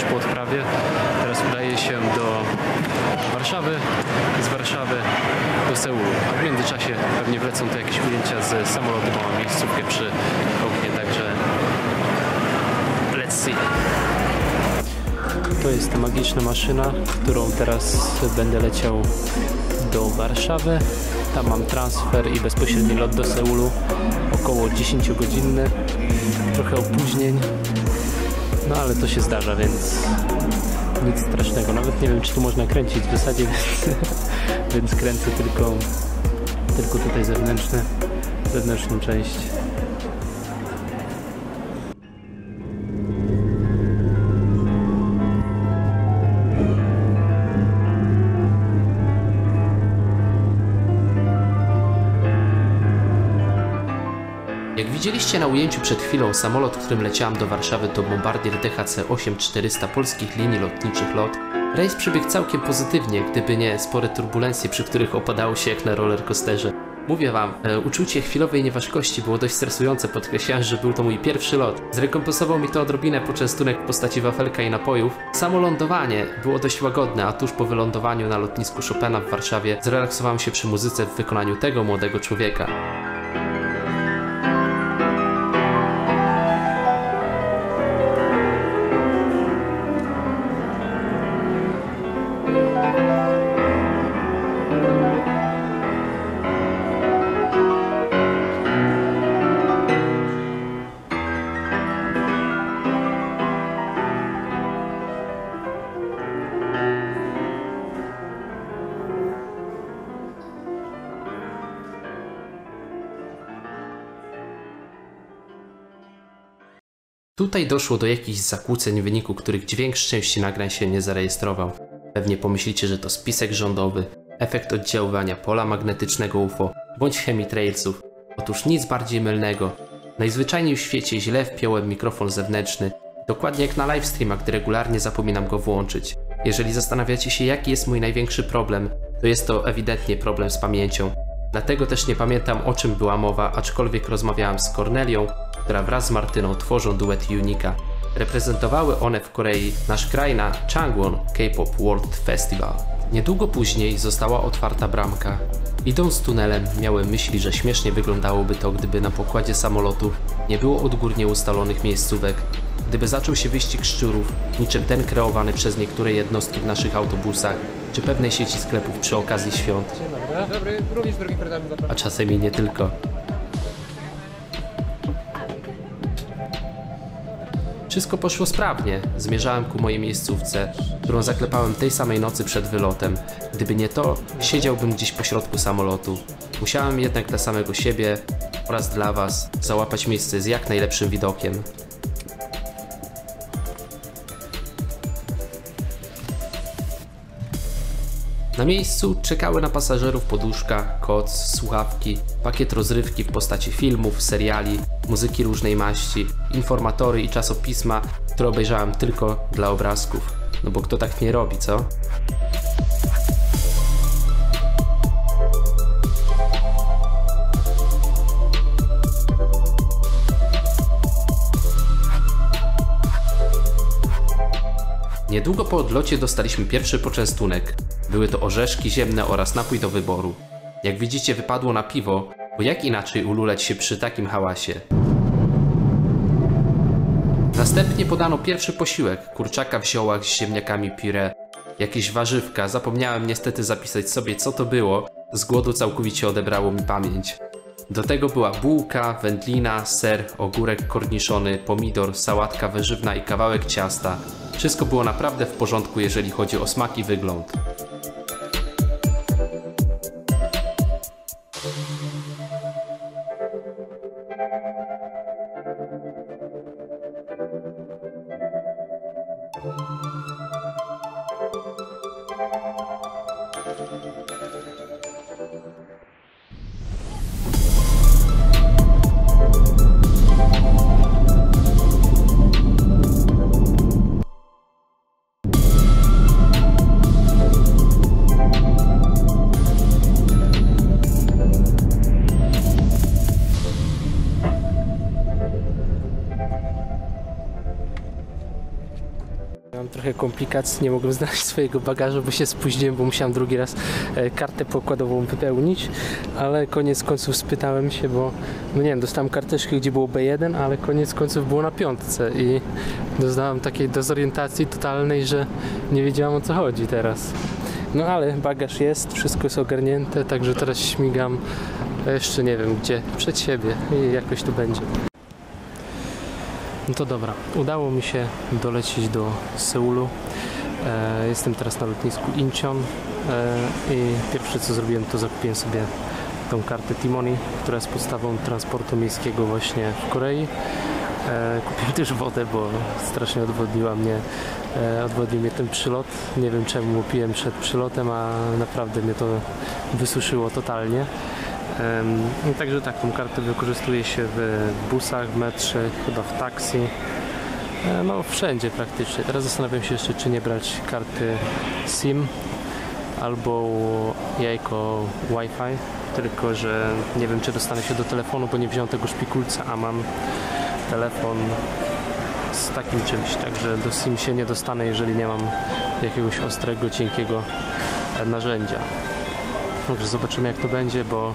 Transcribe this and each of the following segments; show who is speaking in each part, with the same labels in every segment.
Speaker 1: po odprawie. Teraz udaję się do Warszawy, z Warszawy do Seulu. A w międzyczasie pewnie wlecą tu jakieś ujęcia z samolotu, bo mam miejscówkę przy oknie, także let's see. To jest ta magiczna maszyna, którą teraz będę leciał do Warszawy. Tam mam transfer i bezpośredni lot do Seulu, około 10-godzinny, trochę opóźnień, no ale to się zdarza, więc nic strasznego. Nawet nie wiem, czy tu można kręcić w zasadzie, więc kręcę tylko tutaj zewnętrzną część.
Speaker 2: Jak widzieliście na ujęciu przed chwilą, samolot, którym leciałam do Warszawy, to Bombardier DHC-8400 Polskich Linii Lotniczych LOT. Rejs przebiegł całkiem pozytywnie, gdyby nie spore turbulencje, przy których opadało się jak na rollercoasterze. Mówię wam, uczucie chwilowej nieważkości było dość stresujące, podkreślając, że był to mój pierwszy lot. Zrekompensował mi to odrobinę poczęstunek w postaci wafelka i napojów. Samo lądowanie było dość łagodne, a tuż po wylądowaniu na lotnisku Chopina w Warszawie zrelaksowałem się przy muzyce w wykonaniu tego młodego człowieka. Tutaj doszło do jakichś zakłóceń, w wyniku których dźwięk z części nagrań się nie zarejestrował. Pewnie pomyślicie, że to spisek rządowy, efekt oddziaływania pola magnetycznego UFO bądź chemitrailsów. Otóż nic bardziej mylnego. Najzwyczajniej w świecie źle wpiąłem mikrofon zewnętrzny, dokładnie jak na livestreamach, gdy regularnie zapominam go włączyć. Jeżeli zastanawiacie się, jaki jest mój największy problem, to jest to ewidentnie problem z pamięcią. Dlatego też nie pamiętam, o czym była mowa, aczkolwiek rozmawiałem z Kornelią, która wraz z Martyną tworzą duet Unika. Reprezentowały one w Korei nasz kraj na Changwon K-Pop World Festival. Niedługo później została otwarta bramka. Idąc tunelem, miałem myśli, że śmiesznie wyglądałoby to, gdyby na pokładzie samolotu nie było odgórnie ustalonych miejscówek, gdyby zaczął się wyścig szczurów, niczym ten kreowany przez niektóre jednostki w naszych autobusach, czy pewnej sieci sklepów przy okazji świąt.
Speaker 3: Dobry, również drogim programem zapraszam.
Speaker 2: A czasem i nie tylko. Wszystko poszło sprawnie. Zmierzałem ku mojej miejscówce, którą zaklepałem tej samej nocy przed wylotem. Gdyby nie to, siedziałbym gdzieś pośrodku samolotu. Musiałem jednak dla samego siebie oraz dla was załapać miejsce z jak najlepszym widokiem. Na miejscu czekały na pasażerów poduszka, koc, słuchawki, pakiet rozrywki w postaci filmów, seriali, muzyki różnej maści, informatory i czasopisma, które obejrzałem tylko dla obrazków. No bo kto tak nie robi, co? Niedługo po odlocie dostaliśmy pierwszy poczęstunek. Były to orzeszki ziemne oraz napój do wyboru. Jak widzicie, wypadło na piwo, bo jak inaczej ululać się przy takim hałasie. Następnie podano pierwszy posiłek, kurczaka w ziołach z ziemniakami puree, jakieś warzywka, zapomniałem niestety zapisać sobie, co to było, z głodu całkowicie odebrało mi pamięć. Do tego była bułka, wędlina, ser, ogórek korniszony, pomidor, sałatka warzywna i kawałek ciasta. Wszystko było naprawdę w porządku, jeżeli chodzi o smak i wygląd.
Speaker 1: Mam trochę komplikacji, nie mogłem znaleźć swojego bagażu, bo się spóźniłem, bo musiałem drugi raz kartę pokładową wypełnić, ale koniec końców spytałem się, bo no nie wiem, dostałem karteczkę, gdzie było B1, ale koniec końców było na 5 i doznałem takiej dezorientacji totalnej, że nie wiedziałem, o co chodzi teraz. No ale bagaż jest, wszystko jest ogarnięte, także teraz śmigam jeszcze nie wiem gdzie, przed siebie i jakoś tu będzie. No to dobra, udało mi się dolecieć do Seulu. Jestem teraz na lotnisku Incheon i pierwsze co zrobiłem, to zakupiłem sobie tą kartę T-Money, która jest podstawą transportu miejskiego właśnie w Korei. Kupiłem też wodę, bo strasznie odwodnił mnie ten przylot. Nie wiem czemu piłem przed przylotem, a naprawdę mnie to wysuszyło totalnie. Także tak, tą kartę wykorzystuje się w busach, w metrze, chyba w taksi, no wszędzie praktycznie. Teraz zastanawiam się jeszcze, czy nie brać karty SIM albo jajko Wi-Fi, tylko że nie wiem, czy dostanę się do telefonu, bo nie wziąłem tego szpikulca, a mam telefon z takim czymś, także do SIM się nie dostanę, jeżeli nie mam jakiegoś ostrego, cienkiego narzędzia. Także zobaczymy, jak to będzie, bo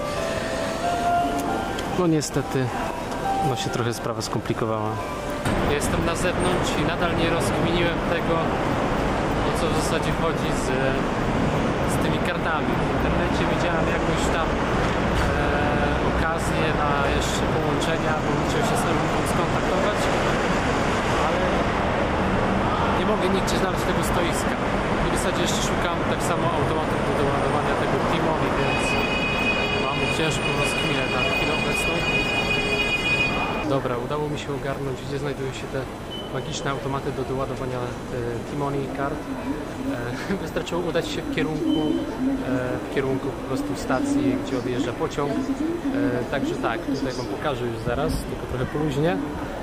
Speaker 1: no niestety no się trochę sprawa skomplikowała. Jestem na zewnątrz i nadal nie rozkminiłem tego, o co w zasadzie chodzi z tymi kartami. W internecie widziałem jakąś tam okazję na jeszcze połączenia, bo musiał się z Elunką skontaktować, ale nie mogę nigdzie znaleźć tego stoiska. I w zasadzie jeszcze szukam tak samo automatów do doładowania tego T-Money, więc mam ciężką rozkminę na chwilę obecną. Dobra, udało mi się ogarnąć, gdzie znajdują się te magiczne automaty do doładowania T-Money kart. Wystarczyło udać się w kierunku po prostu stacji, gdzie odjeżdża pociąg. Także tak, tutaj wam pokażę już zaraz, tylko trochę poluźnie.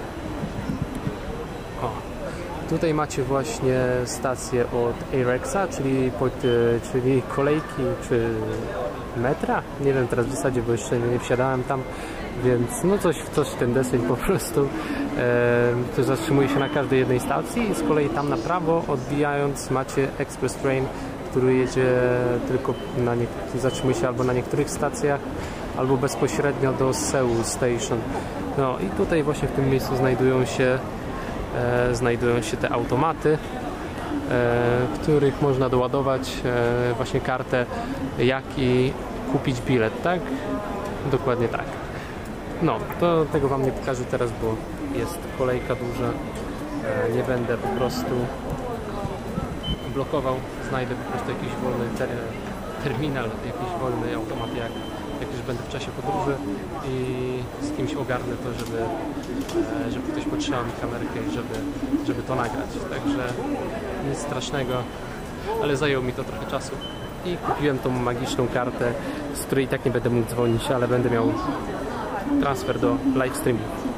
Speaker 1: O. Tutaj macie właśnie stację od Airexa, czyli kolejki, czy metra? Nie wiem teraz w zasadzie, bo jeszcze nie wsiadałem tam, więc no coś w ten deseń po prostu. To zatrzymuje się na każdej jednej stacji i z kolei tam na prawo odbijając macie Express Train, który jedzie tylko zatrzymuje się albo na niektórych stacjach, albo bezpośrednio do Seoul Station. No i tutaj właśnie w tym miejscu znajdują się te automaty, w których można doładować właśnie kartę, jak i kupić bilet, tak? Dokładnie tak. No, to tego wam nie pokażę teraz, bo jest kolejka duża. Nie będę po prostu blokował, znajdę po prostu jakiś wolny terminal, jakiś wolny automat, jak już będę w czasie podróży i z kimś ogarnę to, żeby ktoś potrzymał mi kamerkę i żeby to nagrać. Także nic strasznego, ale zajęło mi to trochę czasu. I kupiłem tą magiczną kartę, z której i tak nie będę mógł dzwonić, ale będę miał transfer do live streamu.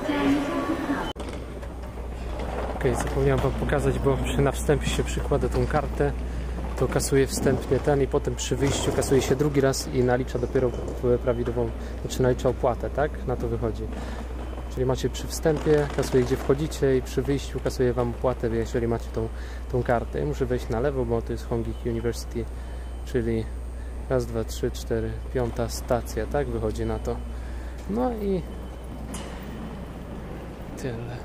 Speaker 1: Ok, zapomniałem wam pokazać, bo na wstępie się przykłada tą kartę, to kasuje wstępnie ten i potem przy wyjściu kasuje się drugi raz i nalicza dopiero prawidłową, znaczy nalicza opłatę, tak? Na to wychodzi. Czyli macie przy wstępie, kasuje gdzie wchodzicie i przy wyjściu kasuje wam opłatę, jeżeli macie tą kartę. Ja muszę wejść na lewo, bo to jest Hongik University, czyli raz, dwa, trzy, cztery, piąta stacja, tak? Wychodzi na to. No i tyle.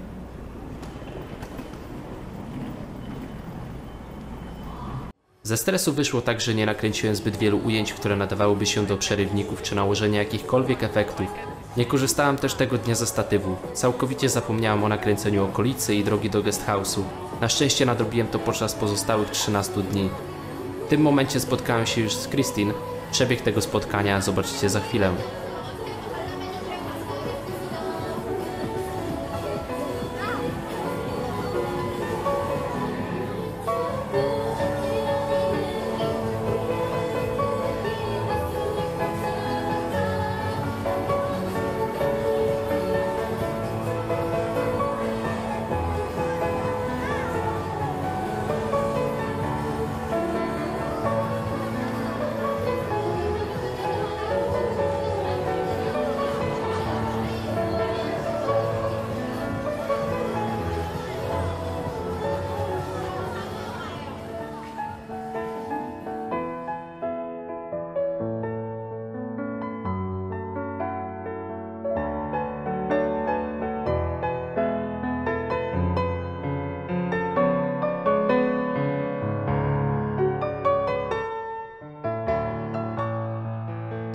Speaker 2: Ze stresu wyszło tak, że nie nakręciłem zbyt wielu ujęć, które nadawałyby się do przerywników czy nałożenia jakichkolwiek efektów. Nie korzystałem też tego dnia ze statywu. Całkowicie zapomniałem o nakręceniu okolicy i drogi do guest house'u. Na szczęście nadrobiłem to podczas pozostałych 13 dni. W tym momencie spotkałem się już z Christine. Przebieg tego spotkania zobaczycie za chwilę.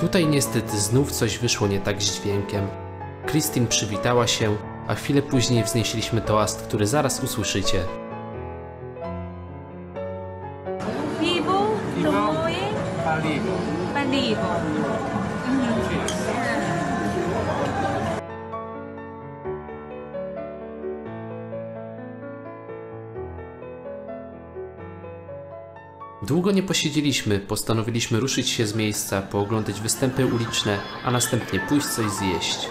Speaker 2: Tutaj niestety znów coś wyszło nie tak z dźwiękiem. Christine przywitała się, a chwilę później wznieśliśmy toast, który zaraz usłyszycie.
Speaker 4: Vivo, Tomoe, Palivo.
Speaker 2: Długo nie posiedzieliśmy, postanowiliśmy ruszyć się z miejsca, pooglądać występy uliczne, a następnie pójść coś zjeść.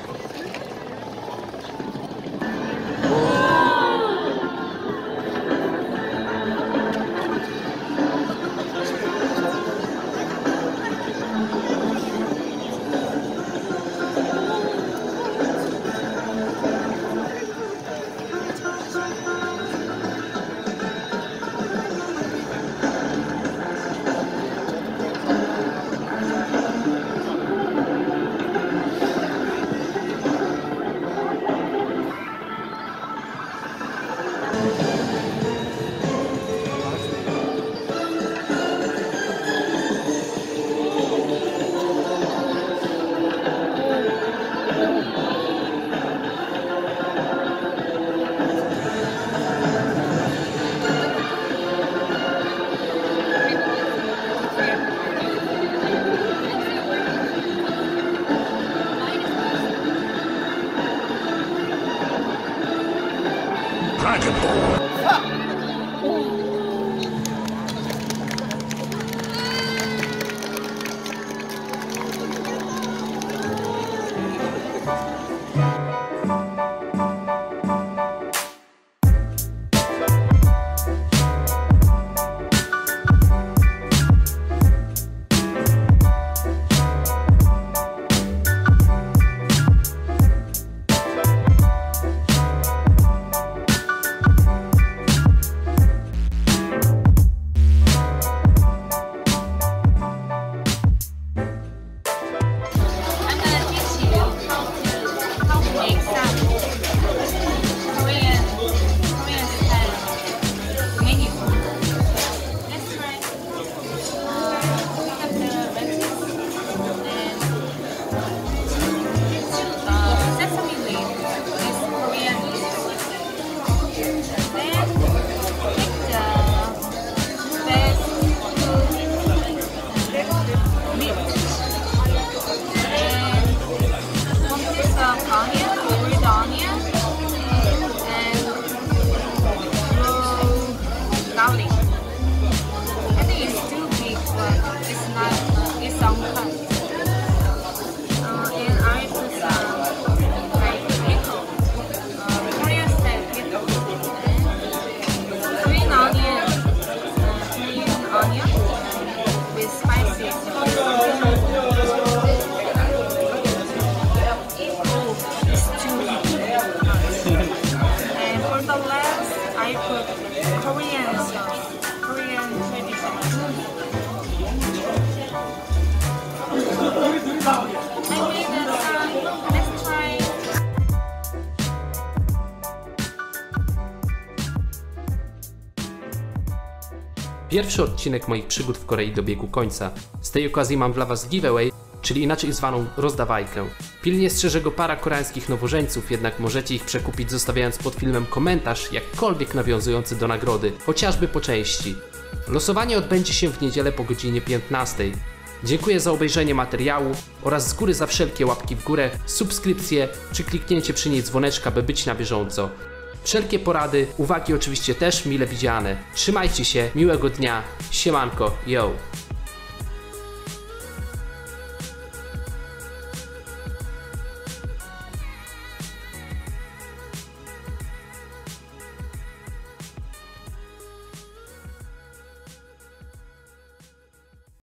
Speaker 2: Pierwszy odcinek moich przygód w Korei dobiegł końca. Z tej okazji mam dla Was giveaway, czyli inaczej zwaną rozdawajkę. Pilnie strzeże go para koreańskich nowożeńców, jednak możecie ich przekupić zostawiając pod filmem komentarz jakkolwiek nawiązujący do nagrody, chociażby po części. Losowanie odbędzie się w niedzielę po godzinie 15. Dziękuję za obejrzenie materiału oraz z góry za wszelkie łapki w górę, subskrypcje czy kliknięcie przy niej dzwoneczka, by być na bieżąco. Wszelkie porady, uwagi oczywiście też mile widziane. Trzymajcie się, miłego dnia, siemanko, yo!